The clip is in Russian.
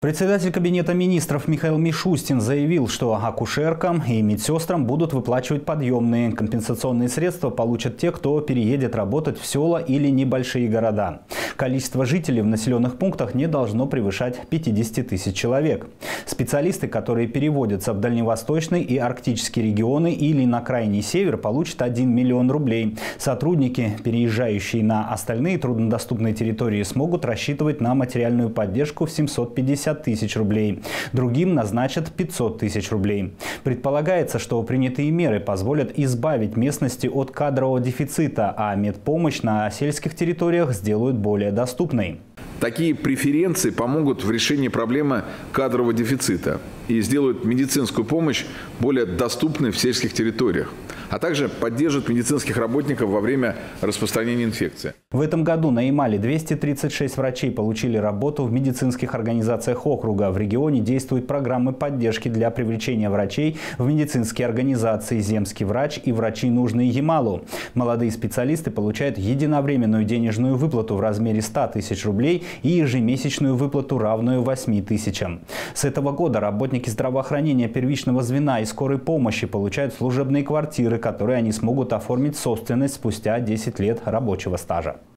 Председатель Кабинета министров Михаил Мишустин заявил, что акушеркам и медсестрам будут выплачивать подъемные. Компенсационные средства получат те, кто переедет работать в села или небольшие города. Количество жителей в населенных пунктах не должно превышать 50 тысяч человек. Специалисты, которые переводятся в дальневосточный и арктические регионы или на крайний север, получат 1 миллион рублей. Сотрудники, переезжающие на остальные труднодоступные территории, смогут рассчитывать на материальную поддержку в 750 тысяч рублей. Другим назначат 500 тысяч рублей. Предполагается, что принятые меры позволят избавить местности от кадрового дефицита, а медпомощь на сельских территориях сделают более доступной. Такие преференции помогут в решении проблемы кадрового дефицита и сделают медицинскую помощь более доступной в сельских территориях, а также поддержат медицинских работников во время распространения инфекции. В этом году на Ямале 236 врачей получили работу в медицинских организациях округа. В регионе действуют программы поддержки для привлечения врачей в медицинские организации «Земский врач» и «Врачи, нужные Ямалу». Молодые специалисты получают единовременную денежную выплату в размере 100 тысяч рублей и ежемесячную выплату, равную 8 тысячам. С этого года работники здравоохранения первичного звена и скорой помощи получают служебные квартиры, которые они смогут оформить в собственность спустя 10 лет рабочего стажа.